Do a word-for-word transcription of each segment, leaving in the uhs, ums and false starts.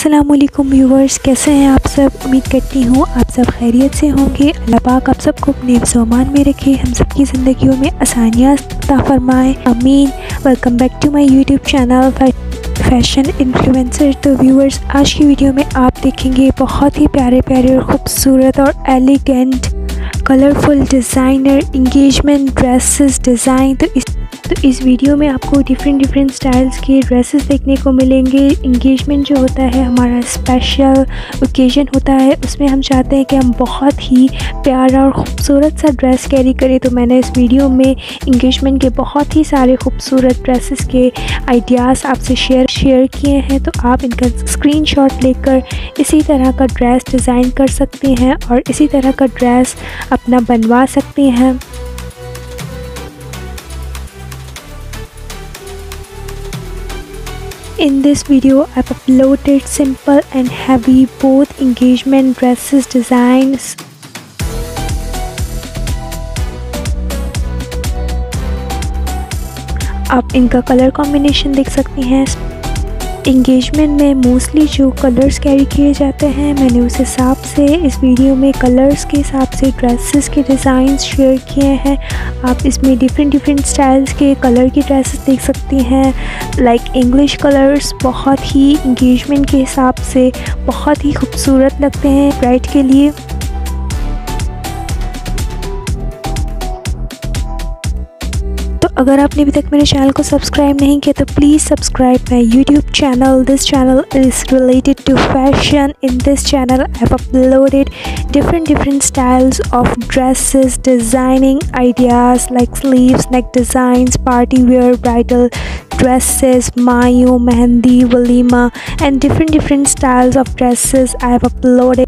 अस्सलाम वालेकुम व्यूवर्स, कैसे हैं आप सब। उम्मीद करती हूँ आप सब खैरियत से होंगे। अल्लाह पाक आप सबको अपने हिफ्ज़ व अमान में रखे, हम सबकी ज़िंदगियों में आसानियाँ अता फ़रमाए, आमीन। Welcome back to my YouTube channel fashion influencer. तो व्यूवर्स, आज की वीडियो में आप देखेंगे बहुत ही प्यारे प्यारे और ख़ूबसूरत और elegant colourful designer engagement dresses design. तो इस तो इस वीडियो में आपको डिफरेंट डिफरेंट स्टाइल्स के ड्रेसेस देखने को मिलेंगे। इंगेजमेंट जो होता है हमारा स्पेशल ओकेजन होता है, उसमें हम चाहते हैं कि हम बहुत ही प्यारा और ख़ूबसूरत सा ड्रेस कैरी करें। तो मैंने इस वीडियो में इंगेजमेंट के बहुत ही सारे खूबसूरत ड्रेसेस के आइडियाज़ आपसे शेयर शेयर किए हैं। तो आप इनका स्क्रीनशॉट लेकर इसी तरह का ड्रेस डिज़ाइन कर सकते हैं और इसी तरह का ड्रेस अपना बनवा सकते हैं। In this video, I've uploaded simple and heavy both engagement dresses designs. आप इनका कलर कॉम्बिनेशन देख सकते हैं। इंगेजमेंट में मोस्टली जो कलर्स कैरी किए जाते हैं, मैंने उस हिसाब से इस वीडियो में कलर्स के हिसाब से ड्रेसेस के डिज़ाइंस शेयर किए हैं। आप इसमें डिफरेंट डिफरेंट स्टाइल्स के कलर की ड्रेसेस देख सकती हैं। लाइक इंग्लिश कलर्स बहुत ही इंगेजमेंट के हिसाब से बहुत ही खूबसूरत लगते हैं ब्राइड के लिए। अगर आपने अभी तक मेरे चैनल को सब्सक्राइब नहीं किया तो please subscribe my YouTube channel. This channel is related to fashion. In this channel I have uploaded different different styles of dresses, designing ideas like sleeves, neck designs, party wear, bridal dresses, mayo, mehendi, walima, and different different styles of dresses I have uploaded.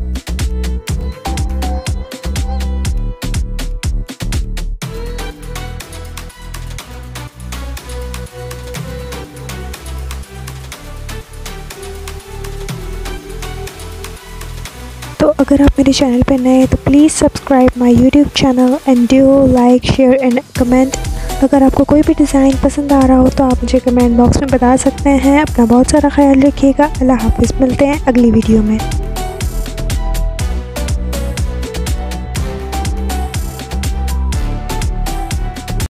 तो अगर आप मेरे channel पर नए हैं तो please subscribe my YouTube channel and do like share and comment. अगर आपको कोई भी डिज़ाइन पसंद आ रहा हो तो आप मुझे कमेंट बॉक्स में बता सकते हैं। अपना बहुत सारा ख्याल रखिएगा। अल्लाह हाफ़िज़, मिलते हैं अगली वीडियो में।